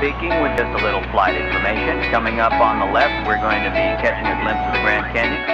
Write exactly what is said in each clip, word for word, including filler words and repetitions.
speaking with just a little flight information. Coming up on the left, we're going to be catching a glimpse of the Grand Canyon.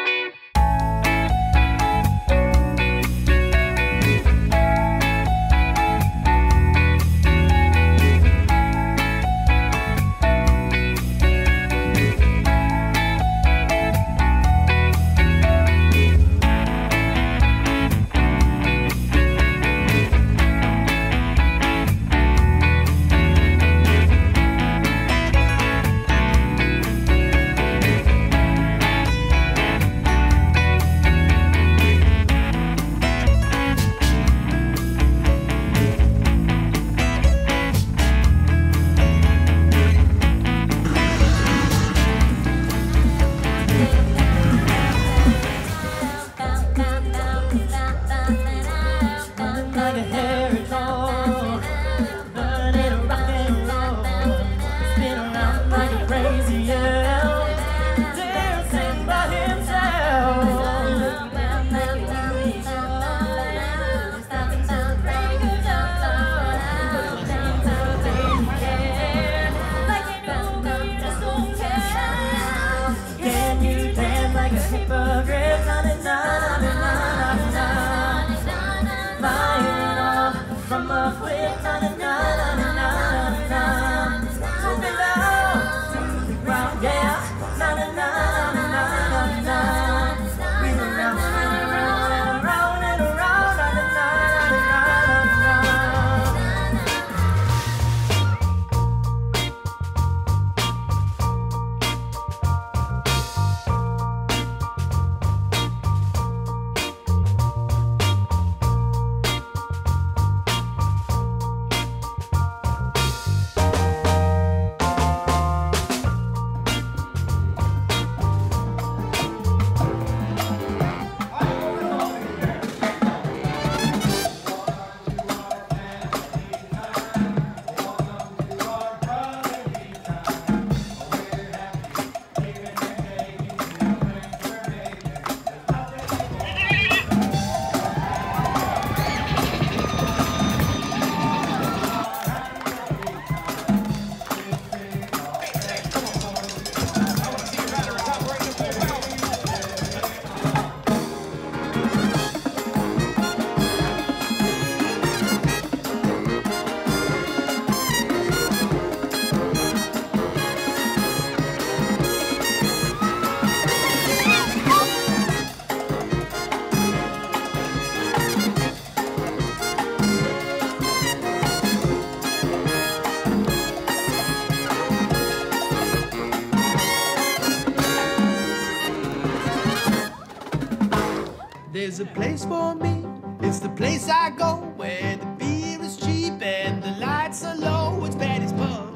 There's a place for me, it's the place I go, where the beer is cheap and the lights are low. It's Paddy's Pub.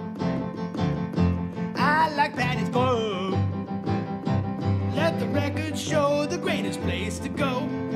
I like Paddy's Pub. Let the record show the greatest place to go.